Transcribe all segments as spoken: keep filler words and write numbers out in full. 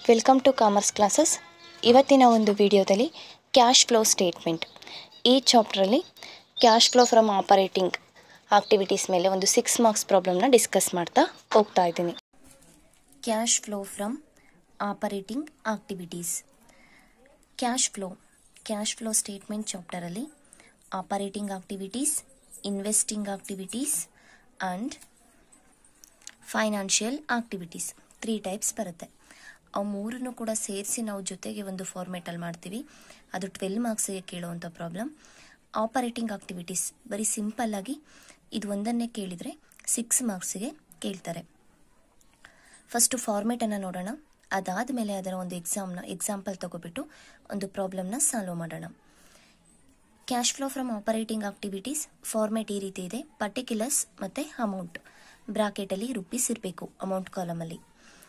Welcome to commerce classes. ಇವತ್ತಿನ ಒಂದು ವಿಡಿಯೋದಲ್ಲಿ ಕ್ಯಾಶ್ ಫ್ಲೋ ಸ್ಟೇಟ್ಮೆಂಟ್ ಈ ಚಾಪ್ಟ್ರಲ್ಲಿ cash flow from operating activities ಮೇಲೆ ಒಂದು ಸಿಕ್ಸ್ ಮಾರ್ಕ್ಸ್ ಪ್ರಾಬ್ಲಮ್ನ ಡಿಸ್ಕಸ್ ಮಾಡ್ತಾ ಹೋಗ್ತಾ ಇದ್ದೀನಿ. Cash flow from operating activities. Cash flow cash flow statement ಚಾಪ್ಟರಲ್ಲಿ operating activities, investing activities and financial activities three types ಬರುತ್ತೆ. ಅವು ಮೂರನ್ನು ಕೂಡ ಸೇರಿಸಿ ನಾವು ಜೊತೆಗೆ ಒಂದು ಫಾರ್ಮೇಟಲ್ಲಿ ಮಾಡ್ತೀವಿ. ಅದು ಟ್ವೆಲ್ ಮಾರ್ಕ್ಸಿಗೆ ಕೇಳುವಂಥ ಪ್ರಾಬ್ಲಮ್. ಆಪರೇಟಿಂಗ್ ಆಕ್ಟಿವಿಟೀಸ್ ಬರೀ ಸಿಂಪಲ್ಲಾಗಿ ಇದು ಒಂದನ್ನೇ ಕೇಳಿದರೆ ಸಿಕ್ಸ್ ಮಾರ್ಕ್ಸಿಗೆ ಕೇಳ್ತಾರೆ. ಫಸ್ಟು ಫಾರ್ಮೇಟನ್ನು ನೋಡೋಣ, ಅದಾದ ಮೇಲೆ ಅದರ ಒಂದು ಎಕ್ಸಾಮ್ನ ಎಕ್ಸಾಂಪಲ್ ತಗೋಬಿಟ್ಟು ಒಂದು ಪ್ರಾಬ್ಲಮ್ನ ಸಾಲ್ವ್ ಮಾಡೋಣ. Cash flow from operating activities format ಈ ರೀತಿ ಇದೆ. ಪರ್ಟಿಕ್ಯುಲರ್ಸ್ ಮತ್ತು ಅಮೌಂಟ್ ಬ್ರಾಕೆಟಲ್ಲಿ ರುಪೀಸ್ ಇರಬೇಕು ಅಮೌಂಟ್ ಕಾಲಮಲ್ಲಿ.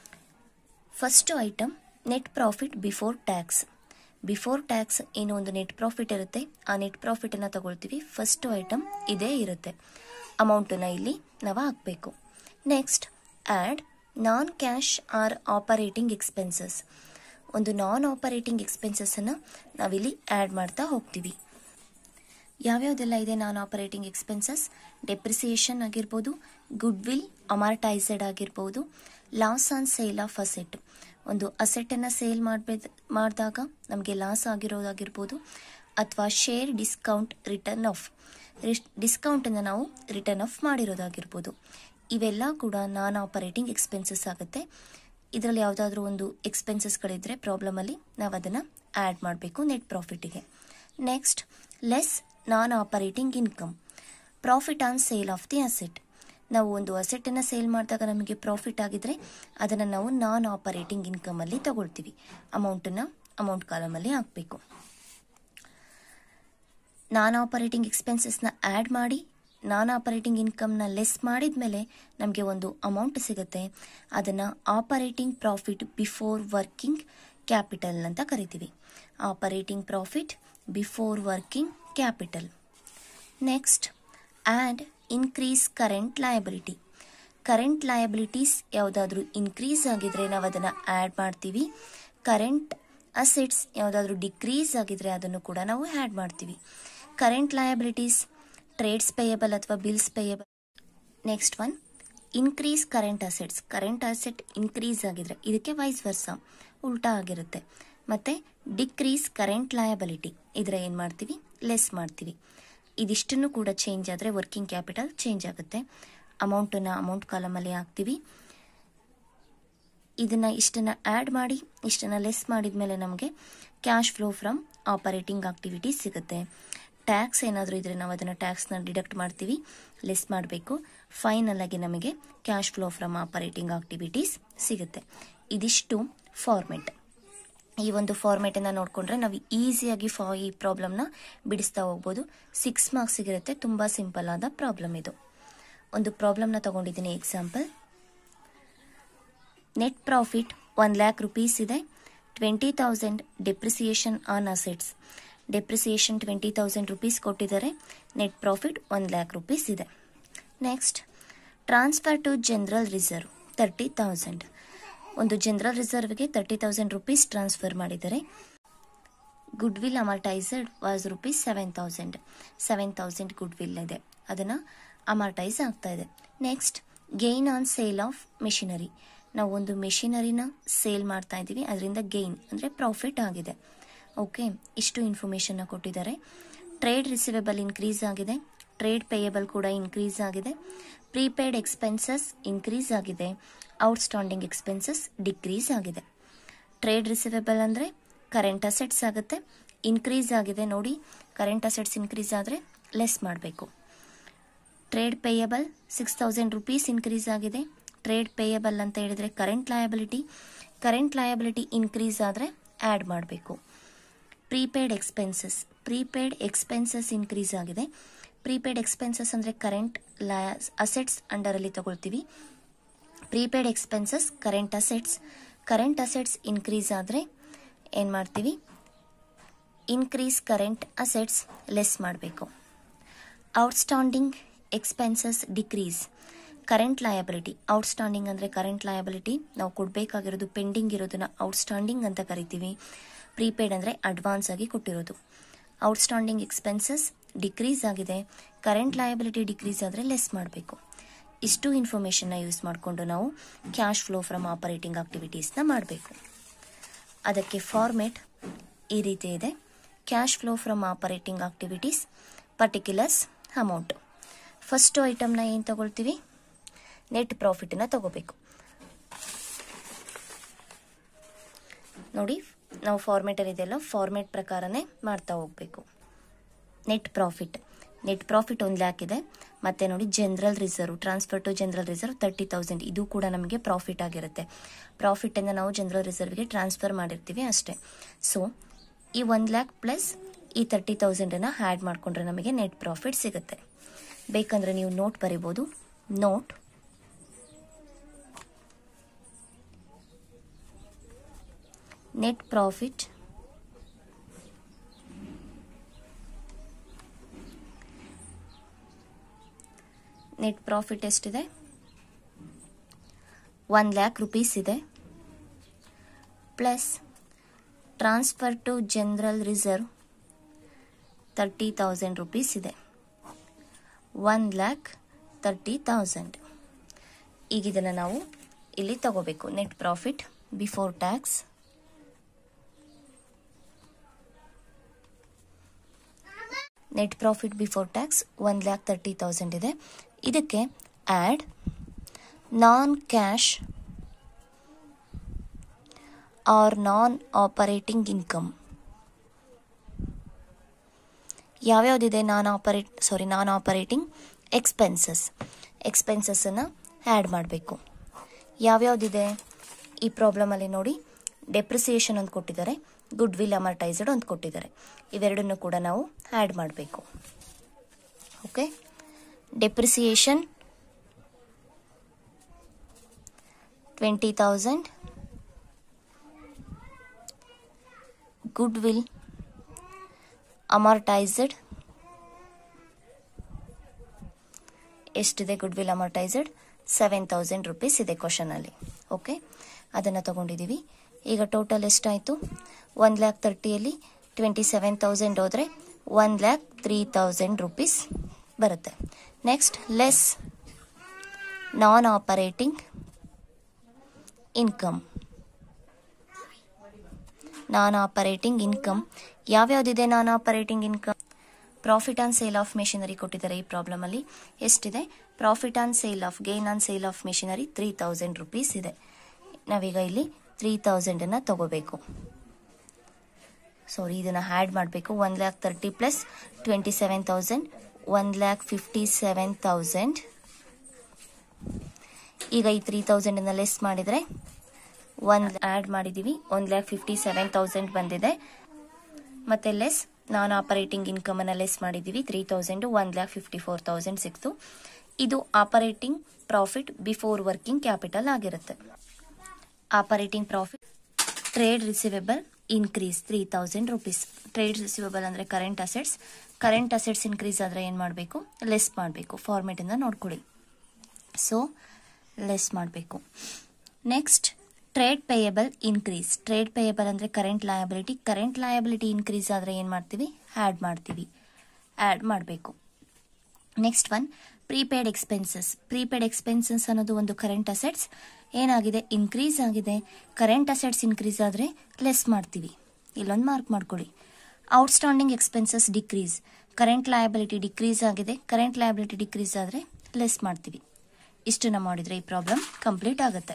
First item net profit before tax. Before tax ಏನೋ ಒಂದು ನೆಟ್ ಪ್ರಾಫಿಟ್ ಇರುತ್ತೆ, ಆ ನೆಟ್ ಪ್ರಾಫಿಟನ್ನು ತಗೊಳ್ತೀವಿ. ಫಸ್ಟ್ ಐಟಮ್ ಇದೇ ಇರುತ್ತೆ. ಅಮೌಂಟನ್ನು ಇಲ್ಲಿ ನಾವು ಹಾಕಬೇಕು. Next add non cash or operating expenses. ಒಂದು ನಾನ್ ಆಪರೇಟಿಂಗ್ ಎಕ್ಸ್ಪೆನ್ಸಸ್ಸನ್ನು ನಾವಿಲ್ಲಿ ಆ್ಯಡ್ ಮಾಡ್ತಾ ಹೋಗ್ತೀವಿ. ಯಾವ್ಯಾವುದೆಲ್ಲ ಇದೆ ನಾನ್ ಆಪರೇಟಿಂಗ್ ಎಕ್ಸ್ಪೆನ್ಸಸ್? ಡೆಪ್ರಿಸಿಯೇಷನ್ ಆಗಿರ್ಬೋದು, ಗುಡ್ ವಿಲ್ ಅಮಾರ್ಟೈಸೆಡ್ ಆಗಿರ್ಬೋದು, loss on sale of asset. ಒಂದು ಅಸೆಟನ್ನು ಸೇಲ್ ಮಾಡಬೇಕ ಮಾಡಿದಾಗ ನಮಗೆ ಲಾಸ್ ಆಗಿರೋದಾಗಿರ್ಬೋದು, ಅಥವಾ ಶೇರ್ ಡಿಸ್ಕೌಂಟ್ ರಿಟರ್ನ್ ಆಫ್ ಡಿಸ್ಕೌಂಟನ್ನು ನಾವು ರಿಟರ್ನ್ ಆಫ್ ಮಾಡಿರೋದಾಗಿರ್ಬೋದು. ಇವೆಲ್ಲ ಕೂಡ ನಾನ್ ಆಪರೇಟಿಂಗ್ ಎಕ್ಸ್ಪೆನ್ಸಸ್ ಆಗುತ್ತೆ. ಇದರಲ್ಲಿ ಯಾವುದಾದ್ರೂ ಒಂದು ಎಕ್ಸ್ಪೆನ್ಸಸ್ಗಳಿದ್ರೆ ಪ್ರಾಬ್ಲಮಲ್ಲಿ ನಾವು ಅದನ್ನು ಆ್ಯಡ್ ಮಾಡಬೇಕು ನೆಟ್ ಪ್ರಾಫಿಟಿಗೆ. Next less non operating income, profit on sale of the asset. ನಾವು ಒಂದು ಅಸೆಟನ್ನು ಸೇಲ್ ಮಾಡಿದಾಗ ನಮಗೆ ಪ್ರಾಫಿಟ್ ಆಗಿದ್ರೆ ಅದನ್ನು ನಾವು ನಾನ್ ಆಪರೇಟಿಂಗ್ ಇನ್ಕಮಲ್ಲಿ ತಗೊಳ್ತೀವಿ. ಅಮೌಂಟನ್ನು ಅಮೌಂಟ್ ಕಾಲಮಲ್ಲಿ ಹಾಕಬೇಕು. ನಾನ್ ಆಪರೇಟಿಂಗ್ ಎಕ್ಸ್ಪೆನ್ಸಸ್ನ ಆ್ಯಡ್ ಮಾಡಿ ನಾನ್ ಆಪರೇಟಿಂಗ್ ಇನ್ಕಮ್ನ ಲೆಸ್ ಮಾಡಿದ ಮೇಲೆ ನಮಗೆ ಒಂದು ಅಮೌಂಟ್ ಸಿಗುತ್ತೆ. ಅದನ್ನು operating profit before working capital ಅಂತ ಕರಿತೀವಿ. Operating profit before working capital. Next add increase current liability. Current liabilities ಯಾವುದಾದ್ರೂ ಇನ್ಕ್ರೀಸ್ ಆಗಿದ್ರೆ ನಾವು ಅದನ್ನು ಆ್ಯಡ್ ಮಾಡ್ತೀವಿ. ಕರೆಂಟ್ ಅಸೆಟ್ಸ್ ಯಾವುದಾದ್ರೂ ಡಿಕ್ರೀಸ್ ಆಗಿದ್ರೆ ಅದನ್ನು ಕೂಡ ನಾವು ಆ್ಯಡ್ ಮಾಡ್ತೀವಿ. ಕರೆಂಟ್ ಲಯಬಿಲಿಟೀಸ್ ಟ್ರೇಡ್ಸ್ ಪೇಯಬಲ್ ಅಥವಾ bills payable. Next one increase current assets. Current asset increase ಆಗಿದ್ರೆ ಇದಕ್ಕೆ ವೈಸ್ ವರ್ಸ ಉಲ್ಟಾ ಆಗಿರುತ್ತೆ. ಮತ್ತು ಡಿಕ್ರೀಸ್ ಕರೆಂಟ್ ಲಯಬಿಲಿಟಿ ಇದ್ರೆ ಏನು ಮಾಡ್ತೀವಿ? ಲೆಸ್ ಮಾಡ್ತೀವಿ. ಇದಿಷ್ಟನ್ನು ಕೂಡ ಚೇಂಜ್ ಆದರೆ ವರ್ಕಿಂಗ್ ಕ್ಯಾಪಿಟಲ್ ಚೇಂಜ್ ಆಗುತ್ತೆ. ಅಮೌಂಟನ್ನು ಅಮೌಂಟ್ ಕಾಲಮಲ್ಲಿ ಹಾಕ್ತೀವಿ. ಇದನ್ನು ಇಷ್ಟನ್ನು ಆ್ಯಡ್ ಮಾಡಿ ಇಷ್ಟನ್ನು ಲೆಸ್ ಮಾಡಿದ ಮೇಲೆ ನಮಗೆ cash flow from operating activities ಸಿಗುತ್ತೆ. ಟ್ಯಾಕ್ಸ್ ಏನಾದರೂ ಇದ್ದರೆ ನಾವು ಅದನ್ನು ಟ್ಯಾಕ್ಸ್ನ ಡಿಡಕ್ಟ್ ಮಾಡ್ತೀವಿ, ಲೆಸ್ ಮಾಡಬೇಕು. ಫೈನಲ್ ಆಗಿ ನಮಗೆ cash flow from operating activities ಸಿಗುತ್ತೆ. ಇದಿಷ್ಟು ಫಾರ್ಮೆಟ್. ಈ ಒಂದು ಫಾರ್ಮೇಟನ್ನು ನೋಡಿಕೊಂಡ್ರೆ ನಾವು ಈಸಿಯಾಗಿ ಫಾ ಈ ಪ್ರಾಬ್ಲಮ್ನ ಬಿಡಿಸ್ತಾ ಹೋಗ್ಬೋದು. ಸಿಕ್ಸ್ ಮಾರ್ಕ್ಸಿಗಿರುತ್ತೆ. ತುಂಬ ಸಿಂಪಲ್ ಆದ ಪ್ರಾಬ್ಲಮ್ ಇದು. ಒಂದು ಪ್ರಾಬ್ಲಮ್ನ ತಗೊಂಡಿದ್ದೀನಿ example. Net profit one lakh rupees ಇದೆ. Twenty thousand depreciation on assets. Depreciation twenty thousand rupees ಕೊಟ್ಟಿದ್ದಾರೆ. Net profit one lakh rupees ಇದೆ. Next transfer to general reserve thirty thousand. ಒಂದು ಜನರಲ್ ರಿಸರ್ವ್ಗೆ ತರ್ಟಿ ತೌಸಂಡ್ ರುಪೀಸ್ ಟ್ರಾನ್ಸ್ಫರ್ ಮಾಡಿದ್ದಾರೆ. Goodwill amortised was rupees seven thousand. Seven thousand goodwill ಇದೆ, ಅದನ್ನು amortise ಆಗ್ತಾ ಇದೆ. Next gain on sale of machinery. ನಾವು ಒಂದು ಮೆಷಿನರಿನ ಸೇಲ್ ಮಾಡ್ತಾ ಇದ್ದೀವಿ, ಅದರಿಂದ ಗೇನ್ ಅಂದರೆ ಪ್ರಾಫಿಟ್ ಆಗಿದೆ. ಓಕೆ, ಇಷ್ಟು ಇನ್ಫಾರ್ಮೇಷನ್ನ ಕೊಟ್ಟಿದ್ದಾರೆ. ಟ್ರೇಡ್ ರಿಸಿವೇಬಲ್ ಇನ್ಕ್ರೀಸ್ ಆಗಿದೆ. ಟ್ರೇಡ್ ಪೇಯಬಲ್ ಕೂಡ ಇನ್ಕ್ರೀಸ್ ಆಗಿದೆ. ಪ್ರೀಪೇಯ್ಡ್ ಎಕ್ಸ್ಪೆನ್ಸಸ್ ಇನ್ಕ್ರೀಸ್ ಆಗಿದೆ. ಔಟ್ಸ್ಟ್ಯಾಂಡಿಂಗ್ ಎಕ್ಸ್ಪೆನ್ಸಸ್ ಡಿಕ್ರೀಸ್ ಆಗಿದೆ. ಟ್ರೇಡ್ ರಿಸಿವೇಬಲ್ ಅಂದರೆ ಕರೆಂಟ್ ಅಸೆಟ್ಸ್ ಆಗುತ್ತೆ. ಇನ್ಕ್ರೀಸ್ ಆಗಿದೆ ನೋಡಿ, ಕರೆಂಟ್ ಅಸೆಟ್ಸ್ ಇನ್ಕ್ರೀಸ್ ಆದರೆ ಲೆಸ್ ಮಾಡಬೇಕು. Trade payable six thousand rupees increase ಆಗಿದೆ. ಟ್ರೇಡ್ ಪೇಯಬಲ್ ಅಂತ ಹೇಳಿದರೆ current liability. Current liability increase ಆದರೆ ಆ್ಯಡ್ ಮಾಡಬೇಕು. Prepaid expenses prepaid expenses increase ಆಗಿದೆ. ಪ್ರೀಪೇಯ್ಡ್ ಎಕ್ಸ್ಪೆನ್ಸಸ್ ಅಂದರೆ ಕರೆಂಟ್ ಲಯ ಅಸೆಟ್ಸ್ ಅಂಡರಲ್ಲಿ ತಗೊಳ್ತೀವಿ. Prepaid expenses current assets. Current assets increase ಆದರೆ ಏನು ಮಾಡ್ತೀವಿ? ಇನ್ಕ್ರೀಸ್ ಕರೆಂಟ್ ಅಸೆಟ್ಸ್ ಲೆಸ್ ಮಾಡಬೇಕು. Outstanding expenses decrease. Current liability, outstanding ಅಂದರೆ ಕರೆಂಟ್ ಲಯಬಿಲಿಟಿ, ನಾವು ಕೊಡಬೇಕಾಗಿರೋದು ಪೆಂಡಿಂಗ್ ಇರೋದನ್ನ ಔಟ್ಸ್ಟ್ಯಾಂಡಿಂಗ್ ಅಂತ ಕರಿತೀವಿ. ಪ್ರೀಪೇಯ್ಡ್ ಅಂದರೆ ಅಡ್ವಾನ್ಸ್ ಆಗಿ ಕೊಟ್ಟಿರೋದು. ಔಟ್ಸ್ಟ್ಯಾಂಡಿಂಗ್ ಎಕ್ಸ್ಪೆನ್ಸಸ್ ಡಿಕ್ರೀಸ್ ಆಗಿದೆ, ಕರೆಂಟ್ ಲಯಬಿಲಿಟಿ ಡಿಕ್ರೀಸ್ ಆದರೆ ಲೆಸ್ ಮಾಡಬೇಕು. ಇಷ್ಟು ಇನ್ಫಾರ್ಮೇಷನ್ನ ಯೂಸ್ ಮಾಡಿಕೊಂಡು ನಾವು ಕ್ಯಾಶ್ ಫ್ಲೋ ಫ್ರಮ್ ಆಪರೇಟಿಂಗ್ ಆಕ್ಟಿವಿಟೀಸ್ನ ಮಾಡಬೇಕು. ಅದಕ್ಕೆ ಫಾರ್ಮೇಟ್ ಈ ರೀತಿ ಇದೆ. Cash flow from operating activities, particulars, amount. First ಐಟಮ್ನ ಏನು ತಗೊಳ್ತೀವಿ, ನೆಟ್ ಪ್ರಾಫಿಟ್ನ ತಗೋಬೇಕು. ನೋಡಿ, ನಾವು ಫಾರ್ಮೇಟಲ್ಲಿ ಇದೆಯಲ್ಲ, ಫಾರ್ಮೇಟ್ ಪ್ರಕಾರನೇ ಮಾಡ್ತಾ ಹೋಗಬೇಕು. ನೆಟ್ ಪ್ರಾಫಿಟ್ ನೆಟ್ ಪ್ರಾಫಿಟ್ ಒಂದು ಲ್ಯಾಕ್ ಇದೆ. ಮತ್ತೆ ನೋಡಿ, general reserve, transfer to general reserve thirty thousand, ಇದು ಕೂಡ ನಮಗೆ ಪ್ರಾಫಿಟ್ ಆಗಿರುತ್ತೆ. ಪ್ರಾಫಿಟನ್ನು ನಾವು ಜನರಲ್ ರಿಸರ್ವ್ಗೆ ಟ್ರಾನ್ಸ್ಫರ್ ಮಾಡಿರ್ತೀವಿ ಅಷ್ಟೇ. ಸೊ ಈ ಒಂದು ಲ್ಯಾಕ್ ಪ್ಲಸ್ ಈ ತರ್ಟಿ ತೌಸಂಡನ್ನು ಆ್ಯಡ್ ಮಾಡಿಕೊಂಡ್ರೆ ನಮಗೆ ನೆಟ್ ಪ್ರಾಫಿಟ್ ಸಿಗುತ್ತೆ. ಬೇಕಂದ್ರೆ ನೀವು ನೋಟ್ ಬರಿಬೋದು. Note net profit net profit ಎಷ್ಟಿದೆ, ಒನ್ ಲ್ಯಾಕ್ ರುಪೀಸ್ ಇದೆ, plus transfer to general reserve thirty thousand rupees ಇದೆ. One lakh thirty thousand. ಈಗ ಇದನ್ನು ನಾವು ಇಲ್ಲಿ ತಗೋಬೇಕು. Net profit before tax net profit before tax one lakh thirty thousand ಇದೆ. ಇದಕ್ಕೆ add non cash or non operating income. ಯಾವ್ಯಾವುದಿದೆ ನಾನ್ operate sorry non operating expenses ಎಕ್ಸ್ಪೆನ್ಸಸ್ಸನ್ನು ಆ್ಯಡ್ ಮಾಡಬೇಕು. ಯಾವ್ಯಾವುದಿದೆ ಈ ಪ್ರಾಬ್ಲಮಲ್ಲಿ ನೋಡಿ, ಡೆಪ್ರಿಸಿಯೇಷನ್ ಒಂದು ಕೊಟ್ಟಿದ್ದಾರೆ, ಗುಡ್ ವಿಲ್ ಅಮರ್ಟೈಸ್ಡ್ ಒಂದು ಕೊಟ್ಟಿದ್ದಾರೆ. ಇವೆರಡನ್ನು ಕೂಡ ನಾವು ಆ್ಯಡ್ ಮಾಡಬೇಕು. Okay, depreciation twenty thousand, goodwill amortised ಎಷ್ಟಿದೆ, goodwill amortised seven thousand rupees ಇದೆ ಕ್ವಶನಲ್ಲಿ. ಓಕೆ, ಅದನ್ನು ತಗೊಂಡಿದ್ದೀವಿ. ಈಗ ಟೋಟಲ್ ಎಷ್ಟಾಯಿತು, ಒನ್ ಲ್ಯಾಕ್ ತರ್ಟಿಯಲ್ಲಿ ಟ್ವೆಂಟಿ ಸೆವೆನ್ ತೌಸಂಡ್ ಹೋದರೆ one lakh three thousand rupees ಬರುತ್ತೆ. Next less non operating income. Non operating income ಯಾವ್ಯಾವುದಿದೆ, non operating income profit on sale of machinery ಕೊಟ್ಟಿದ್ದಾರೆ. ಈ ಪ್ರಾಬ್ಲಮಲ್ಲಿ ಎಷ್ಟಿದೆ, profit on sale of gain on sale of machinery three thousand rupees ಇದೆ. ನಾವೀಗ ಇಲ್ಲಿ three ತೌಸಂಡನ್ನು ತಗೋಬೇಕು. ಸಾರಿ, ಇದನ್ನು ಆ್ಯಡ್ ಮಾಡಬೇಕು. One lakh thirty plus twenty seven thousand, one lakh fifty seven thousand. ಈಗ ಈ ತ್ರೀ ತೌಸಂಡನ್ನು ಲೆಸ್ ಮಾಡಿದರೆ ಒನ್ ಆ್ಯಡ್ ಮಾಡಿದ್ದೀವಿ, one lakh fifty seven thousand ಬಂದಿದೆ. ಮತ್ತೆ ಲೆಸ್ ನಾನ್ ಆಪರೇಟಿಂಗ್ ಇನ್ಕಮನ್ನು ಲೆಸ್ ಮಾಡಿದ್ದೀವಿ, three thousand, one lakh fifty four thousand ಸಿಕ್ತು. ಇದು operating profit before working capital ಆಗಿರುತ್ತೆ. Operating profit trade receivable increase three thousand rupees. Trade receivable ಅಂದರೆ current assets. Current assets increase ಆದರೆ ಏನು ಮಾಡಬೇಕು, ಲೆಸ್ ಮಾಡಬೇಕು. ಫಾರ್ಮೇಟಿಂದ ನೋಡ್ಕೊಳ್ಳಿ. ಸೊ ಲೆಸ್ ಮಾಡಬೇಕು. Next trade payable increase. Trade payable ಅಂದರೆ current liability. Current liability increase ಆದರೆ ಏನು ಮಾಡ್ತೀವಿ, ಆ್ಯಡ್ ಮಾಡ್ತೀವಿ. ಆ್ಯಡ್ ಮಾಡಬೇಕು. Next one prepaid expenses. Prepaid expenses ಅನ್ನೋದು ಒಂದು ಕರೆಂಟ್ ಅಸೆಟ್ಸ್. ಏನಾಗಿದೆ, ಇನ್ಕ್ರೀಸ್ ಆಗಿದೆ. ಕರೆಂಟ್ ಅಸೆಟ್ಸ್ ಇನ್ಕ್ರೀಸ್ ಆದರೆ ಲೆಸ್ ಮಾಡ್ತೀವಿ. ಇಲ್ಲೊಂದು ಮಾರ್ಕ್ ಮಾಡ್ಕೊಳ್ಳಿ. Outstanding expenses decrease. Current liability decrease ಆಗಿದೆ. ಕರೆಂಟ್ ಲಯಬಿಲಿಟಿ ಡಿಕ್ರೀಸ್ ಆದರೆ ಲೆಸ್ ಮಾಡ್ತೀವಿ. ಇಷ್ಟನ್ನು ಮಾಡಿದರೆ ಈ ಪ್ರಾಬ್ಲಮ್ ಕಂಪ್ಲೀಟ್ ಆಗುತ್ತೆ.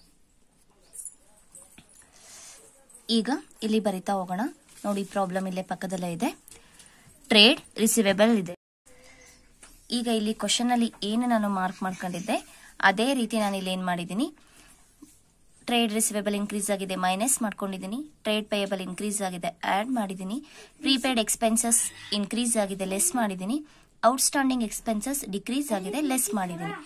ಈಗ ಇಲ್ಲಿ ಬರಿತಾ ಹೋಗೋಣ. ನೋಡಿ, ಪ್ರಾಬ್ಲಮ್ ಇಲ್ಲೇ ಪಕ್ಕದಲ್ಲೇ ಇದೆ. ಟ್ರೇಡ್ ರಿಸಿವೇಬಲ್ ಇದೆ. ಈಗ ಇಲ್ಲಿ ಕ್ವಶನ್ ಅಲ್ಲಿ ಏನು ನಾನು ಮಾರ್ಕ್ ಮಾಡ್ಕೊಂಡಿದ್ದೆ ಅದೇ ರೀತಿ ನಾನು ಇಲ್ಲಿ ಏನು ಮಾಡಿದ್ದೀನಿ, ಟ್ರೇಡ್ ರಿಸಿವೇಬಲ್ ಇನ್ಕ್ರೀಸ್ ಆಗಿದೆ, ಮೈನಸ್ ಮಾಡ್ಕೊಂಡಿದ್ದೀನಿ. ಟ್ರೇಡ್ ಪೇಯಬಲ್ ಇನ್ಕ್ರೀಸ್ ಆಗಿದೆ, ಆ್ಯಡ್ ಮಾಡಿದ್ದೀನಿ. ಪ್ರೀಪೇಯ್ಡ್ ಎಕ್ಸ್ಪೆನ್ಸಸ್ ಇನ್ಕ್ರೀಸ್ ಆಗಿದೆ, ಲೆಸ್ ಮಾಡಿದ್ದೀನಿ. ಔಟ್ಸ್ಟ್ಯಾಂಡಿಂಗ್ ಎಕ್ಸ್ಪೆನ್ಸಸ್ ಡಿಕ್ರೀಸ್ ಆಗಿದೆ, ಲೆಸ್ ಮಾಡಿದ್ದೀನಿ.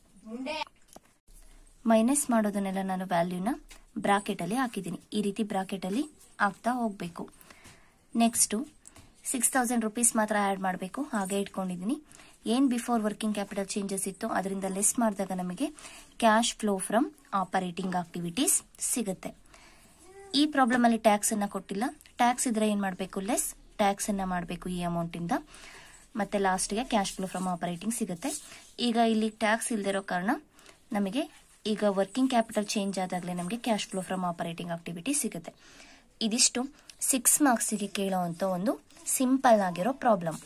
ಮೈನಸ್ ಮಾಡೋದನ್ನೆಲ್ಲ ನಾನು ವ್ಯಾಲ್ಯೂನ ಬ್ರಾಕೆಟಲ್ಲಿ ಹಾಕಿದ್ದೀನಿ. ಈ ರೀತಿ ಬ್ರಾಕೆಟಲ್ಲಿ ಹಾಕ್ತಾ ಹೋಗಬೇಕು. ನೆಕ್ಸ್ಟು ಸಿಕ್ಸ್ ತೌಸಂಡ್ ರುಪೀಸ್ ಮಾತ್ರ ಆ್ಯಡ್ ಮಾಡಬೇಕು, ಹಾಗೆ ಇಟ್ಕೊಂಡಿದ್ದೀನಿ. ಏನು ಬಿಫೋರ್ ವರ್ಕಿಂಗ್ ಕ್ಯಾಪಿಟಲ್ ಚೇಂಜಸ್ ಇತ್ತು ಅದರಿಂದ ಲೆಸ್ ಮಾಡಿದಾಗ ನಮಗೆ cash flow from operating activities ಸಿಗುತ್ತೆ. ಈ ಪ್ರಾಬ್ಲಮ್ ಅಲ್ಲಿ ಟ್ಯಾಕ್ಸ್ ಅನ್ನ ಕೊಟ್ಟಿಲ್ಲ. ಟ್ಯಾಕ್ಸ್ ಇದ್ರೆ ಏನ್ ಮಾಡಬೇಕು, ಲೆಸ್ ಟ್ಯಾಕ್ಸ್ ಅನ್ನ ಮಾಡಬೇಕು ಈ ಅಮೌಂಟ್ ಇಂದ. ಮತ್ತೆ ಲಾಸ್ಟ್ಗೆ ಕ್ಯಾಶ್ ಫ್ಲೋ ಫ್ರಮ್ ಆಪರೇಟಿಂಗ್ ಸಿಗುತ್ತೆ. ಈಗ ಇಲ್ಲಿ ಟ್ಯಾಕ್ಸ್ ಇಲ್ದಿರೋ ಕಾರಣ ನಮಗೆ ಈಗ ವರ್ಕಿಂಗ್ ಕ್ಯಾಪಿಟಲ್ ಚೇಂಜ್ ಆದಾಗಲೇ ನಮಗೆ cash flow from operating activity ಸಿಗುತ್ತೆ. ಇದಿಷ್ಟು ಸಿಕ್ಸ್ ಮಾರ್ಕ್ಸಿಗೆ ಕೇಳೋವಂಥ ಒಂದು ಸಿಂಪಲ್ ಆಗಿರೋ ಪ್ರಾಬ್ಲಮ್.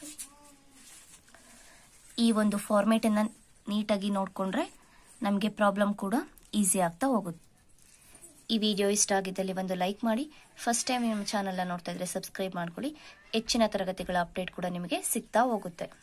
ಈ ಒಂದು ಫಾರ್ಮೇಟ್ ಅನ್ನ ನೀಟಾಗಿ ನೋಡ್ಕೊಂಡ್ರೆ ನಮಗೆ ಪ್ರಾಬ್ಲಮ್ ಕೂಡ ಈಸಿ ಆಗ್ತಾ ಹೋಗುತ್ತೆ. ಈ ವಿಡಿಯೋ ಇಷ್ಟ ಆಗಿದ್ದಲ್ಲಿ ಒಂದು ಲೈಕ್ ಮಾಡಿ. ಫಸ್ಟ್ ಟೈಮ್ ನಿಮ್ಮ ಚಾನೆಲ್ ನೋಡ್ತಾ ಇದ್ರೆ ಸಬ್ಸ್ಕ್ರೈಬ್ ಮಾಡ್ಕೊಳ್ಳಿ. ಹೆಚ್ಚಿನ ತರಗತಿಗಳ ಅಪ್ಡೇಟ್ ಕೂಡ ನಿಮಗೆ ಸಿಗ್ತಾ ಹೋಗುತ್ತೆ.